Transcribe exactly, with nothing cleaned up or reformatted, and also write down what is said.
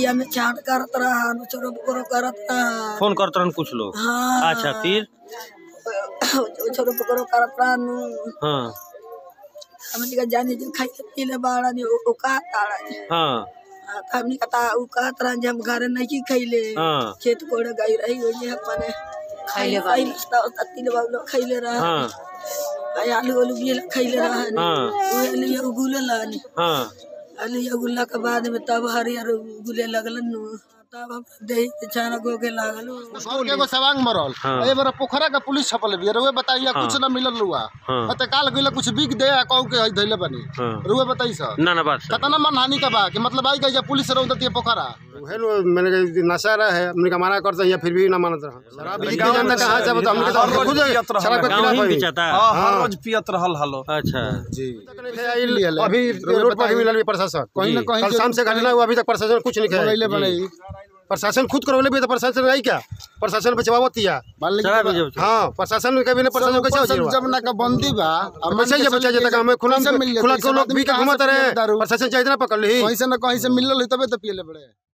रतिया में चाट करत रहा चोरो पकड़ो करत रहा फोन करत रहन कुछ लोग। हाँ अच्छा फिर चोरो पकड़ो करत रहा नु हाँ हमनी का जाने जो खाई पीले बाड़ा ने ओ का ताड़ा हाँ हमनी का ता उ का तरह जे हम घर नहीं की खइले हाँ खेत कोड़े गई रही हो जे अपने खइले बाई तीन बाबू खइले रहा हाँ आलू आलू भी खइले रहा हाँ वो लिए उगुले लानी हाँ आलू उगुला के बाद में तब हरियर उगुले लगलन नु तब हम दही के छाना गोगे लागल और के गो सवांग मरल ए बरा पोखरा का पुलिस छपल बिया रुए बताइए कुछ ना मिलल रुआ त काल गइला कुछ बिक दे कहू के धइले बनी रुए बताई स ना ना बात कतना मन हानि का बा कि मतलब आई गई पुलिस रौदती पोखरा है मैंने नशा रहा है हमने का मना करते हैं फिर भी ना मानते हैं शराब भी जानता कहां से बता हमने तो खुद शराब का गांव ही बेचता हां हर रोज पियत रहल हलो। अच्छा जी अभी रोड पर भी मिलल प्रशासन कहीं ना कहीं कल शाम से घटना हुआ अभी तक प्रशासन कुछ नहीं किया प्रशासन खुद करवले भी तो प्रशासन नहीं क्या प्रशासन बचवावत दिया हां प्रशासन के भी प्रशासन कैसे हो जाए जब ना का बंदी बा कैसे जब बचा जाता हमें खुला खुला लोग भी घुमाते रहे प्रशासन चाहिए ना पकड़ ली कहीं से ना कहीं से मिलल तबे तो पियले पड़े।